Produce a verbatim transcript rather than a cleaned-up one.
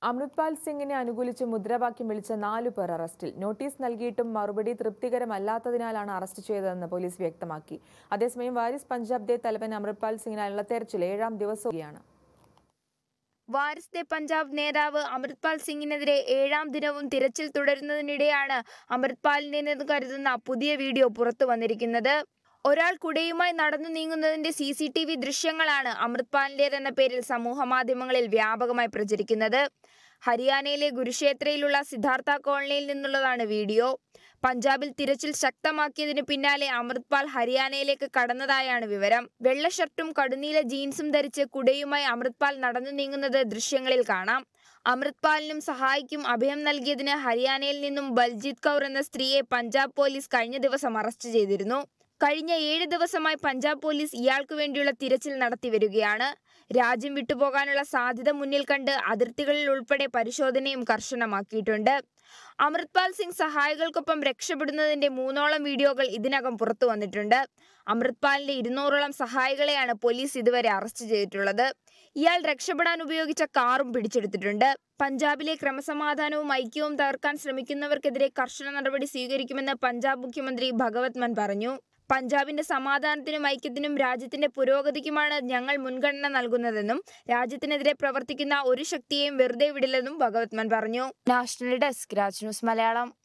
Amritpal Singhine അനുകൂലിച്ച് മുദ്രാവാക്യം വിളിച്ച നാലു പേർ അറസ്റ്റിൽ. നോട്ടീസ് നൽകിയിട്ടും മറുപടി തൃപ്തികരമല്ലാത്തതിനാലാണ് അറസ്റ്റ് ചെയ്തതെന്ന് പോലീസ് വ്യക്തമാക്കി. അതേസമയം വാരിസ് പഞ്ചാബ് ദേ തലവൻ അമൃത്പാൽ സിംഗിനായുള്ള തെരച്ചിൽ ഏഴാം ദിവസവുമാണ്. വാരിസ് ദേ പഞ്ചാബ് നേതാവ് അമൃത്പാൽ സിംഗിനെതിരെ ഏഴാം ദിനവും തിരച്ചിൽ തുടരുന്നതിനിടെയാണ് അമൃത്പാലിന്റേതെന്ന് കരുതുന്ന പുതിയ വീഡിയോ പുറത്തു വന്നിരിക്കുന്നത്. ഒരാൾ കുടയുമായി നടന്നു നീങ്ങുന്നതിന്റെ സി സി ടി വി ദൃശ്യങ്ങളാണ് അമൃത്പാലിന്റേതെന്ന പേരിൽ സമൂഹ മാധ്യമങ്ങളിൽ വ്യാപകമായി പ്രചരിക്കുന്നത്. ഹരിയാനയിലെ ഗുരുക്ഷേത്രയിലുള്ള സിദ്ധാർത്ഥ കോളനിയിൽ നിന്നുള്ളതാണ് വീഡിയോ. പഞ്ചാബിൽ തിരച്ചിൽ ശക്തമാക്കിയതിന് പിന്നാലെ അമൃത്പാൽ ഹരിയാനയിലേക്ക് കടന്നതായാണ് വിവരം. വെള്ള ഷർട്ടും കടുനീല ജീൻസും ധരിച്ച് കുടയുമായി അമൃത്പാൽ നടന്നു നീങ്ങുന്നത് ദൃശ്യങ്ങളിൽ കാണാം. അമൃത്പാലിനും സഹായിക്കും അഭയം നൽകിയതിന് ഹരിയാനയിൽ നിന്നും ബൽജീത് കൗർ എന്ന സ്ത്രീയെ പഞ്ചാബ് പോലീസ് കഴിഞ്ഞ ദിവസം അറസ്റ്റ് ചെയ്തിരുന്നു. കഴിഞ്ഞ ഏഴ് ദിവസമായി പഞ്ചാബ് പോലീസ് ഇയാൾക്കു വേണ്ടിയുള്ള തിരച്ചിൽ നടത്തി വരികയാണ്. രാജ്യം വിട്ടുപോകാനുള്ള സാധ്യത മുന്നിൽ കണ്ട് അതിർത്തികളിൽ ഉൾപ്പെടെ പരിശോധനയും കർശനമാക്കിയിട്ടുണ്ട്. അമൃത്പാൽ സിംഗ് സഹായികൾക്കൊപ്പം രക്ഷപ്പെടുന്നതിന്റെ മൂന്നോളം വീഡിയോകൾ ഇതിനകം പുറത്തു വന്നിട്ടുണ്ട്. അമൃത്പാലിന്റെ ഇരുന്നൂറോളം സഹായികളെയാണ് പോലീസ് ഇതുവരെ അറസ്റ്റ് ചെയ്തിട്ടുള്ളത്. ഇയാൾ രക്ഷപ്പെടാൻ ഉപയോഗിച്ച കാറും പിടിച്ചെടുത്തിട്ടുണ്ട്. പഞ്ചാബിലെ ക്രമസമാധാനവും ഐക്യവും തകർക്കാൻ ശ്രമിക്കുന്നവർക്കെതിരെ കർശന നടപടി സ്വീകരിക്കുമെന്ന് പഞ്ചാബ് മുഖ്യമന്ത്രി ഭഗവത് മാൻ പറഞ്ഞു. പഞ്ചാബിന്റെ സമാധാനത്തിനും ഐക്യത്തിനും രാജ്യത്തിന്റെ പുരോഗതിക്കുമാണ് ഞങ്ങൾ മുൻഗണന നൽകുന്നതെന്നും രാജ്യത്തിനെതിരെ പ്രവർത്തിക്കുന്ന ഒരു ശക്തിയെയും വെറുതെ വിടില്ലെന്നും ഭഗവത് മാൻ പറഞ്ഞു. National desk Raj news Malayalam.